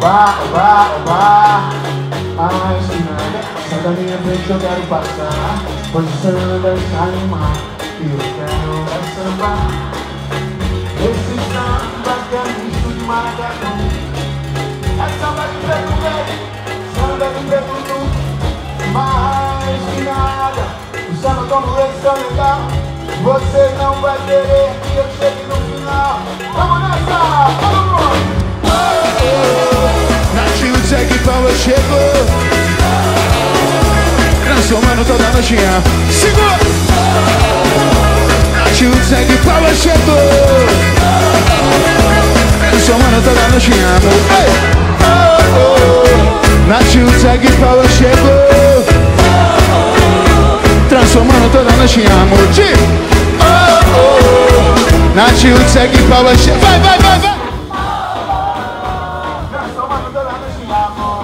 oba. Mais que nada, sai da minha frente, eu quero passar. Posição dessa animal, e eu quero sambar. Esse samba que é misto de maracatu. É samba de preto velho, samba de preto nu. Mais que nada, o samba como esse é legal. Você não vai querer que eu chegue no final. Vamos nessa, todo mundo! Natinho segue Paula chegou, transformando toda a notinha. Segura! Natinho segue Paula chegou, transformando toda a notinha. Natinho segue Paula chegou, transformando toda a notinha. Natinho segue Paula chegou. Vai! Transformando toda a notinha.